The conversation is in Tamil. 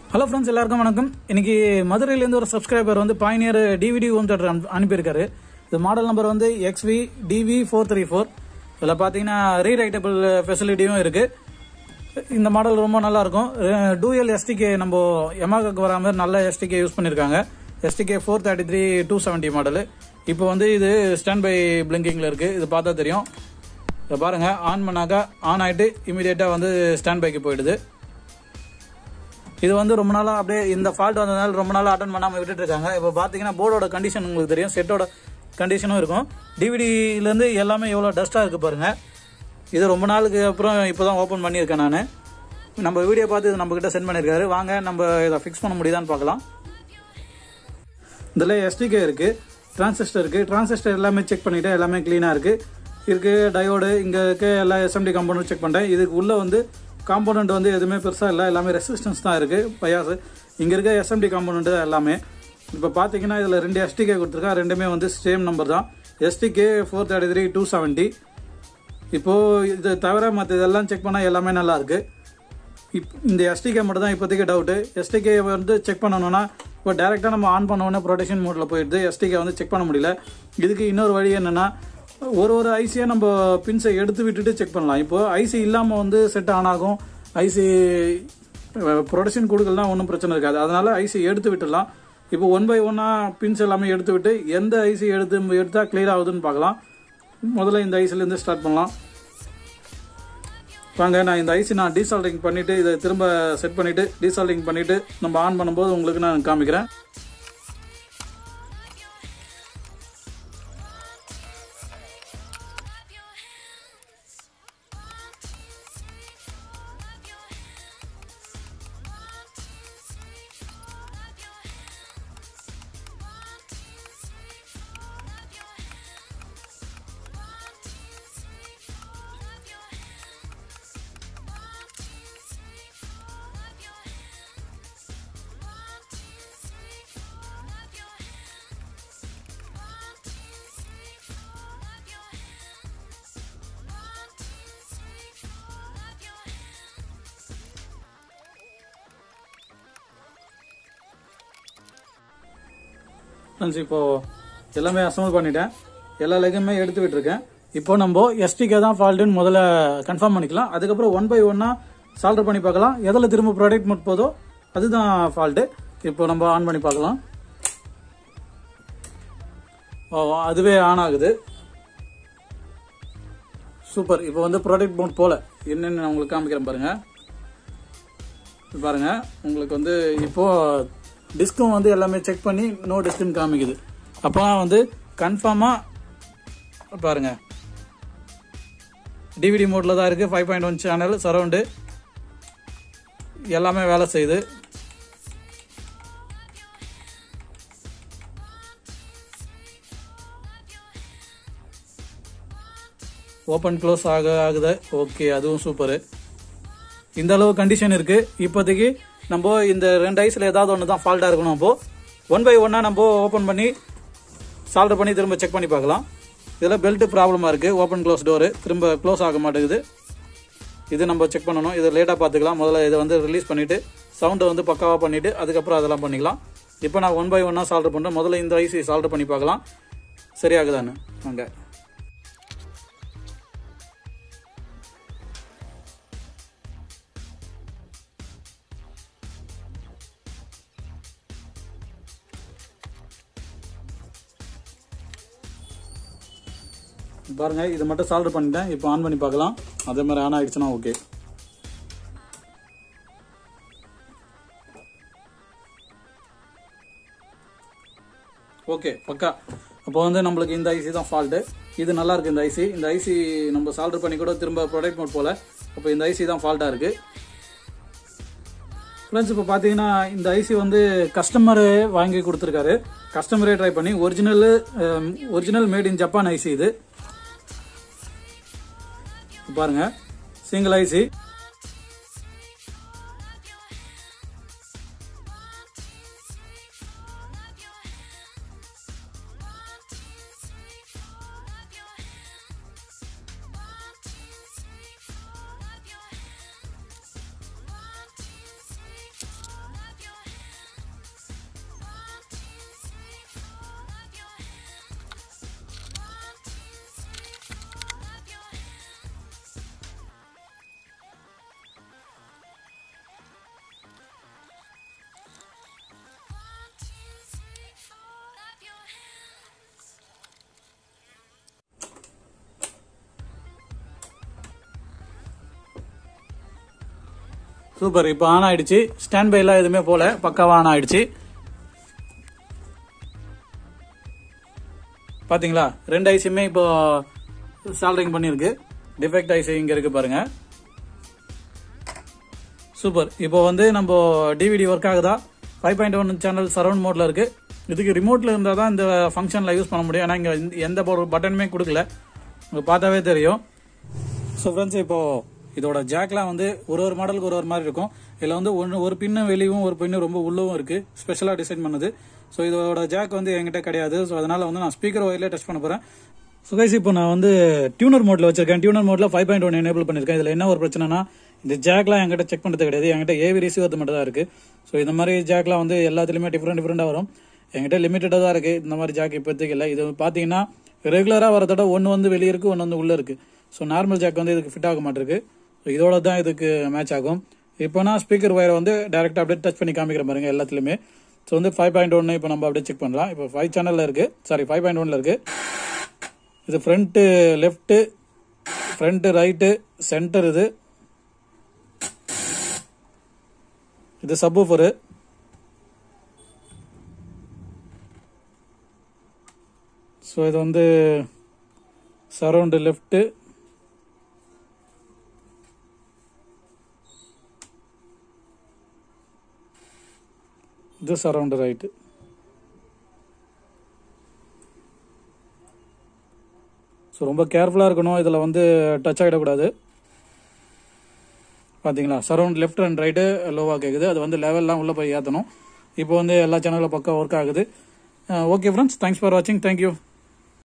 ஹலோ ஃப்ரெண்ட்ஸ், எல்லாருக்கும் வணக்கம். இன்னைக்கு மதுரையிலேருந்து ஒரு சப்ஸ்கிரைபர் வந்து பாயினியர் டிவிடி ஹோம் தேட்டர் அனுப்பியிருக்காரு. இது மாடல் நம்பர் வந்து XV DV434. இதில் பார்த்தீங்கன்னா ரீரைட்டபிள் ஃபெசிலிட்டியும் இருக்கு. இந்த மாடல் ரொம்ப நல்லா இருக்கும். டூயல் STK நம்ம Yamahaக்கு வர மாதிரி நல்ல STK யூஸ் பண்ணியிருக்காங்க. STK 433 270 model. இப்போ வந்து இது ஸ்டாண்ட் பை பிளிங்கிங்ல இருக்கு. இது பார்த்தா தெரியும். இதை பாருங்க, ஆன் பண்ணாக்கா ஆன் ஆயிட்டு இமீடியட்டா வந்து ஸ்டாண்ட் பைக்கு போயிடுது. இது வந்து ரொம்ப நாளா அப்படியே இந்த ஃபால்ட் வந்ததுனால ரொம்ப நாளா அட்டன் பண்ணாம விட்டுட்டு இருக்காங்க. இப்போ பாத்தீங்கன்னா போர்டோட கண்டிஷன் உங்களுக்கு தெரியும், செட்டோட கண்டிஷனும் இருக்கும். டிவிடில இருந்து எல்லாமே எவ்வளவு டஸ்டா இருக்கு பாருங்க. இது ரொம்ப நாளுக்கு அப்புறம் இப்போதான் ஓபன் பண்ணியிருக்கேன் நான். நம்ம வீடியோ பார்த்து இது நம்ம கிட்ட சென்ட் பண்ணிருக்காரு. வாங்க நம்ம இதை ஃபிக்ஸ் பண்ண முடியுதான்னு பார்க்கலாம். இதுல STK இருக்கு, டிரான்சிஸ்டர் இருக்கு. டிரான்சிஸ்டர் எல்லாமே செக் பண்ணிட்டு எல்லாமே கிளீனா இருக்கு. டயோடு இங்க இருக்க எல்லா SMD காம்பவுண்டும் செக் பண்ணிட்டேன். இதுக்கு உள்ள வந்து காம்போனன்ட் வந்து எதுவுமே பெருசா இல்லை, எல்லாமே ரெசிஸ்டன்ஸ் தான் இருக்கு. பயாஸ் இங்க இருக்க SMD காம்போனன்ட் தான் எல்லாமே. இப்போ பாத்தீங்கன்னா இதுல 2 STK கொடுத்துருக்கா, ரெண்டுமே வந்து சேம் நம்பர் தான். STK 433 270. இப்போ இது தவிர மற்ற இதெல்லாம் செக் பண்ணா எல்லாமே நல்லா இருக்கு. இந்த STK மட்டும் தான் இப்போதைக்கு டவுட். STK வந்து செக் பண்ணணும்னா இப்போ டைரக்டா நம்ம ஆன் பண்ண உடனே ப்ரொடெக்ஷன் மோட்ல போயிடுது. STK வந்து செக் பண்ண முடியல. இதுக்கு இன்னொரு வழி என்னன்னா, ஒரு ஐசியை நம்ம பின்ஸை எடுத்து விட்டுட்டு செக் பண்ணலாம். இப்போ ஐசி இல்லாம வந்து செட் ஆன் ஆகும். ஐசி ப்ரொடக்ஷன் கொடுக்கலாம், ஒன்றும் பிரச்சனை இருக்காது. அதனால ஐசி எடுத்து விட்டுடலாம். இப்போ 1 by 1 பின்ஸ் எல்லாமே எடுத்து விட்டு எந்த ஐசி எடுத்தா கிளியர் ஆகுதுன்னு பார்க்கலாம். முதல்ல இந்த ஐசில இருந்து ஸ்டார்ட் பண்ணலாம். வாங்க, நான் இந்த ஐசி டீசால்டிங் பண்ணிட்டு இதை திரும்ப செட் பண்ணிட்டு டீசால்டிங் பண்ணிட்டு நம்ம ஆன் பண்ணும்போது உங்களுக்கு நான் காமிக்கிறேன். இப்போ எல்லாமே அசம்பிள் பண்ணிட்டேன். எல்லா லெக்குமே எடுத்து விட்டுருக்கேன். இப்போ நம்ம STK தான் ஃபால்ட்டுன்னு முதல்ல கன்ஃபார்ம் பண்ணிக்கலாம். அதுக்கப்புறம் 1 by 1 சால்டர் பண்ணி பார்க்கலாம். எதில் திரும்ப ப்ராடக்ட் மோட் போதோ அதுதான் ஃபால்ட்டு. இப்போ நம்ம ஆன் பண்ணி பார்க்கலாம். அதுவே ஆன் ஆகுது. சூப்பர். இப்போ வந்து ப்ராடக்ட் மோட் போல என்னன்னு நான் உங்களுக்கு காமிக்கிறேன் பாருங்க. பாருங்க, உங்களுக்கு வந்து இப்போ டிஸ்கும் வந்து எல்லாமே செக் பண்ணி நோ டிஸ்க்னு காமிக்குது. அப்போ வந்து கன்ஃபார்மா பாருங்க, டிவிடி மோட்ல தான் இருக்கு. 5.1 சேனல் சரவுண்டு எல்லாமே வேலை செய்யுது. ஓபன் க்ளோஸ் ஆகுது. ஓகே, அதுவும் சூப்பர். இந்த அளவு கண்டிஷன் இருக்கு. இப்போதைக்கு நம்ம இந்த 2 ஐஸ்ல ஏதாவது ஒன்று தான் ஃபால்ட்டா இருக்கணும். அப்போ 1 by 1 நம்ம ஓபன் பண்ணி சால்டர் பண்ணி திரும்ப செக் பண்ணி பார்க்கலாம். இதில் பெல்ட் ப்ராப்ளமா இருக்கு. ஓபன் க்ளோஸ் டோரு திரும்ப க்ளோஸ் ஆக மாட்டேங்குது. இது நம்ம செக் பண்ணணும். இதை லேட்டா பார்த்துக்கலாம். முதல்ல இதை வந்து ரிலீஸ் பண்ணிட்டு சவுண்டை வந்து பக்காவா பண்ணிட்டு அதுக்கப்புறம் அதெல்லாம் பண்ணிக்கலாம். இப்போ நான் 1 by 1 சால்டர் பண்றேன். முதல்ல இந்த ஐசி சால்டர் பண்ணி பார்க்கலாம் சரியாகுதான்னு. அங்க பாருங்க, இது மட்டும் சால்டர் பண்ணிட்டேன். இப்போ ஆன் பண்ணி பார்க்கலாம். அதே மாதிரி ஆன் ஆயிடுச்சுன்னா ஓகே. ஓகே, பக்கா. அப்போ வந்து நம்மளுக்கு இந்த ஐசி தான் ஃபால்ட்டு. இது நல்லா இருக்கு. இந்த ஐசி நம்ம சால்டர் பண்ணி கூட திரும்ப ப்ராடக்ட் மோட் போல. அப்போ இந்த ஐசி தான் ஃபால்ட்டா இருக்கு. ஃப்ரெண்ட்ஸ், இப்போ பார்த்தீங்கன்னா இந்த ஐசி வந்து கஸ்டமர் வாங்கி கொடுத்துருக்காரு. கஸ்டமரே ட்ரை பண்ணி original made in Japan IC இது. பாருங்க, சிங்கிள் ஐசி. சூப்பர். இப்போ ஆன் ஆயிடுச்சு. ஸ்டாண்ட் பை எல்லாம் எதுவுமே போல, பக்காவா ஆன் ஆயிடுச்சு. பாத்தீங்களா, 2 ஐசியுமே இப்போ சால்டரிங் பண்ணிருக்கு. டிஃபெக்ட் ஐசி இங்க இருக்கு பாருங்க. சூப்பர். இப்போ வந்து நம்ம டிவிடி ஒர்க் ஆகுதா? 5.1 சேனல் சரவுண்ட் மோட்ல இருக்கு. இதுக்கு ரிமோட்ல இருந்தா தான் இந்த ஃபங்க்ஷன்ல யூஸ் பண்ண முடியும். ஏன்னா இங்க எந்த பட்டனுமே கொடுக்கல, உங்களுக்கு பார்த்தாவே தெரியும். ஸோ ஃப்ரெண்ட்ஸ், இப்போ இதோட ஜாக்லாம் வந்து ஒரு மாடலுக்கு ஒரு மாதிரி இருக்கும். இதில் வந்து ஒரு பின்னு வெளியும் ஒரு பின்னு ரொம்ப உள்ளவும் இருக்கு, ஸ்பெஷலாக டிசைன் பண்ணது. ஸோ இதோட ஜாக் வந்து என்கிட்ட கிடையாது. ஸோ அதனால வந்து நான் ஸ்பீக்கர் ஒயர்லேயே டச் பண்ண போறேன். ஸோ கைஸ், இப்போ நான் வந்து டியூனர் மோட்ல வச்சிருக்கேன். டியூனர் மோட்ல 5.1 எனேபிள் பண்ணிருக்கேன். இதில் என்ன ஒரு பிரச்சனைனா, இந்த ஜாக்லாம் என்கிட்ட செக் பண்ணுறது கிடையாது. என்கிட்ட ஏவி ரிசீவர் மட்டும் தான் இருக்கு. ஸோ இந்த மாதிரி ஜாக்லாம் வந்து எல்லாத்துலயுமே டிஃப்ரெண்டாக வரும். என்கிட்ட லிமிட்டடாக தான் இருக்கு இந்த மாதிரி ஜாக். இப்போதைக்கு இல்லை. இது பார்த்தீங்கன்னா ரெகுலராக வரதோட ஒன்று வந்து வெளியே இருக்கு, ஒன்று வந்து உள்ள இருக்கு. ஸோ நார்மல் ஜாக் வந்து இதுக்கு ஃபிட் ஆக மாட்டிருக்கு. ஸோ இதோட தான் இதுக்கு மேட்ச் ஆகும். இப்போ நான் ஸ்பீக்கர் ஒயரை வந்து டைரக்டா அப்படியே டச் பண்ணி காமிக்கிறேன் பாருங்க எல்லாத்துலயுமே. ஸோ வந்து 5.1 இப்போ நம்ம அப்படியே செக் பண்ணலாம். இப்போ 5 சேனல்ல இருக்கு, சாரி 5.1ல இருக்கு. இது front left, front right, center. இது சப்வூஃபர். ஸோ இது வந்து சரவுண்ட் லெஃப்ட், இது சரவுண்ட் ரைட். ஸோ ரொம்ப கேர்ஃபுல்லாக இருக்கணும், இதில் வந்து டச் ஆகிடக்கூடாது. பார்த்தீங்களா, சரவுண்ட் லெஃப்ட் அண்ட் ரைட்டு லோவாக கேட்குது. அது வந்து லெவல்லாம் உள்ளே போய் ஏற்றணும். இப்போ வந்து எல்லா சேனலும் பக்கம் ஒர்க் ஆகுது. ஓகே ஃப்ரெண்ட்ஸ், தேங்க்ஸ் ஃபார் வாட்சிங். தேங்க்யூ.